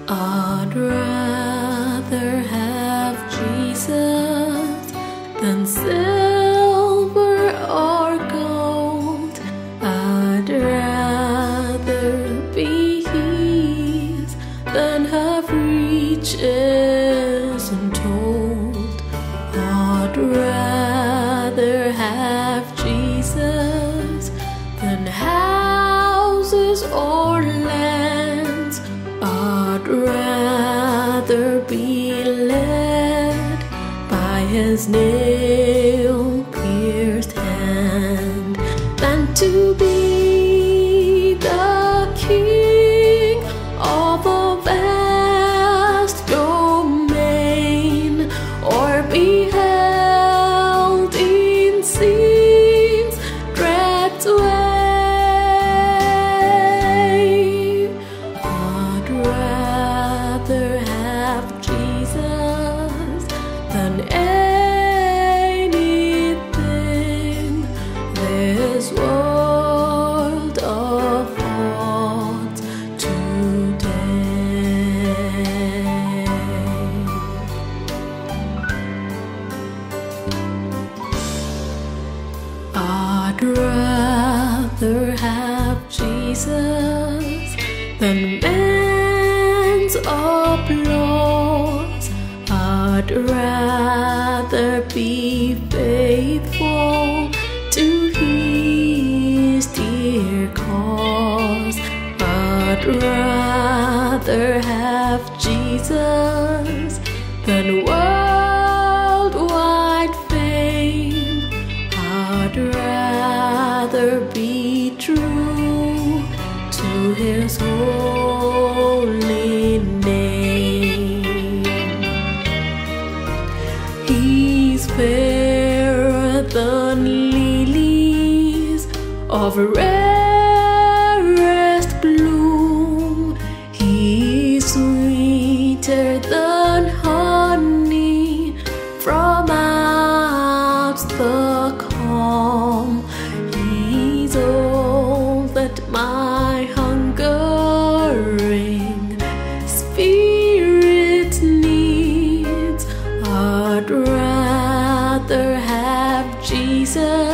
I'd rather have Jesus than silver or gold. I'd rather be His than have riches untold. I'd rather have Jesus than houses or lands. I'd rather be led by His nail-pierced hand than to be the king of a vast domain, or be held in sin's dread sway. I'd rather have Jesus than anything this world affords today. I'd rather have Jesus than man's applause. I'd rather be faithful to His dear cause. I'd rather have Jesus than worldwide fame. I'd rather be true to His holy name. He's fairer than lilies of rarest bloom. He's sweeter than honey from out the calm. He's all that my hungering spirit needs. I'd rather have Jesus